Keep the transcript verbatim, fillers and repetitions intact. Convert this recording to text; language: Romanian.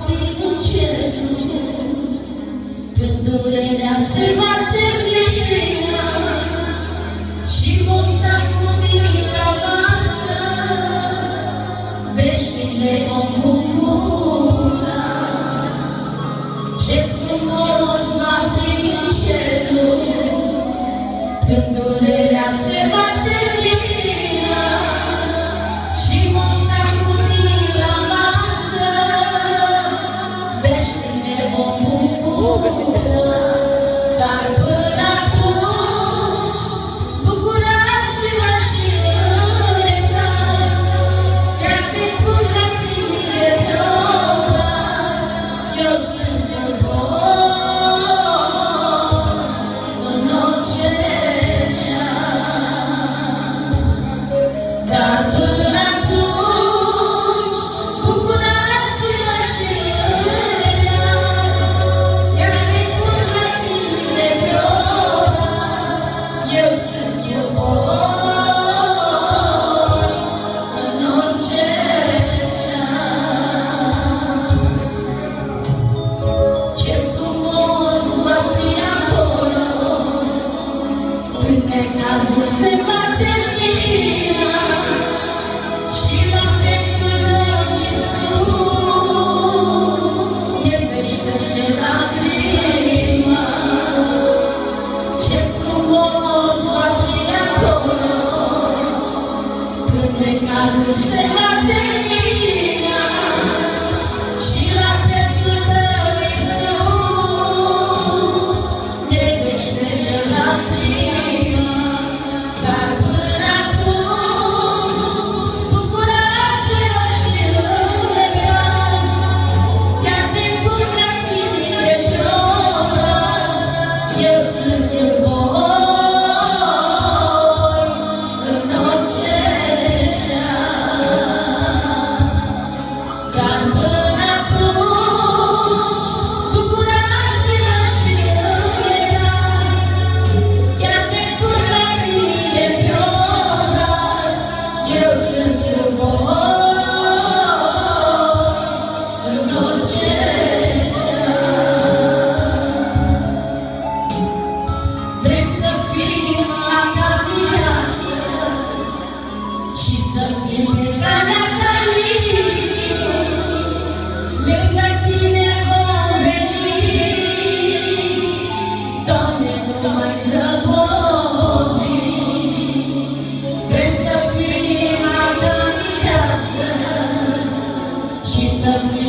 fi în cer, când durerea se va termina și vom sta cu mine la masă, veșnic ne vom bucura. Ce frumos va fi în cerul, când durerea se va termina și vom sta cu mine la masă, veșnic ne vom bucura. Dar până atunci, bucurați-vă și înaintați, chiar de curg lacrimile pe obraz, eu sunt în voi, în orice ceas. Dar până atunci, bucurați-vă și înaintați, chiar de curg lacrimile pe obraz, eu sunt în voi, în orice ceas. Ce frumos va fi acolo, când necazul se va termina și la pieptul tău, Iisus, El vei șterge lacrima. Ce frumos va fi acolo, când necazul se va termina și la pieptul tău, Iisus, El vei șterge lacrima. Dar până atunci, bucurați-vă și înaintați, chiar de curg lacrimile pe obraz, eu sunt în voi, în orice ceas. Dar până atunci, bucurați-vă și înaintați, chiar de curg lacrimile pe obraz, eu sunt în voi, în orice ceas. Vrem să fim la ta mireasă și să fim pe calea ta, Iisus. Lângă tine vom veni, Doamne, nu mai zăbovi. Vrem să fim la ta mireasă și să fim